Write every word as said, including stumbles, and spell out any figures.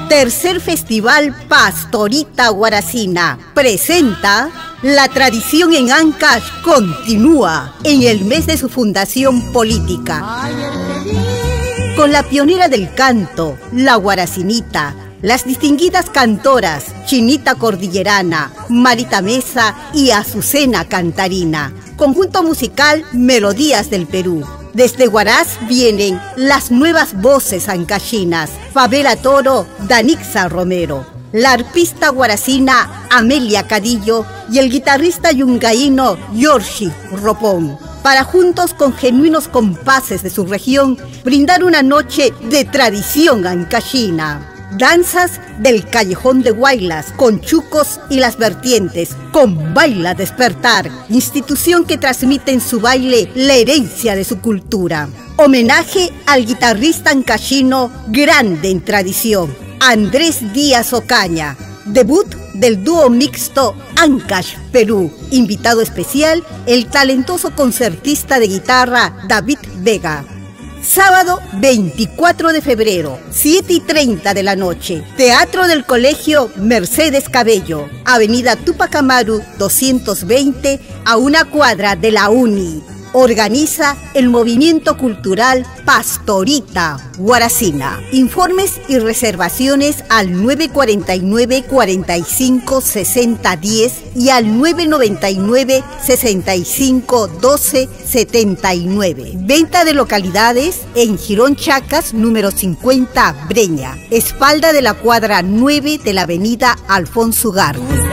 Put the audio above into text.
Tercer Festival Pastorita Guaracina presenta La tradición en Ancash continúa en el mes de su fundación política. Con la pionera del canto, la Guaracinita, las distinguidas cantoras Chinita Cordillerana, Marita Mesa y Azucena Cantarina. Conjunto musical Melodías del Perú. Desde Huaraz vienen las nuevas voces ancachinas, Fabela Toro, Danixa Romero, la arpista guaracina Amelia Cadillo y el guitarrista yungaíno Yorshi Ropón, para juntos con genuinos compases de su región brindar una noche de tradición ancachina. Danzas del Callejón de Huaylas, con chucos y las vertientes, con Baila Despertar, institución que transmite en su baile la herencia de su cultura. Homenaje al guitarrista ancachino grande en tradición, Andrés Díaz Ocaña. Debut del dúo mixto Ancash Perú. Invitado especial, el talentoso concertista de guitarra David Vega. Sábado veinticuatro de febrero, siete y treinta de la noche, Teatro del Colegio Mercedes Cabello, Avenida Túpac Amaru doscientos veinte, a una cuadra de la UNI. Organiza el Movimiento Cultural Pastorita Guaracina. Informes y reservaciones al nueve cuatro nueve, cuatro cinco, seis cero uno cero y al nueve nueve nueve, sesenta y cinco, doce, setenta y nueve. Venta de localidades en Girón Chacas, número cincuenta, Breña, espalda de la cuadra nueve de la avenida Alfonso Ugarte.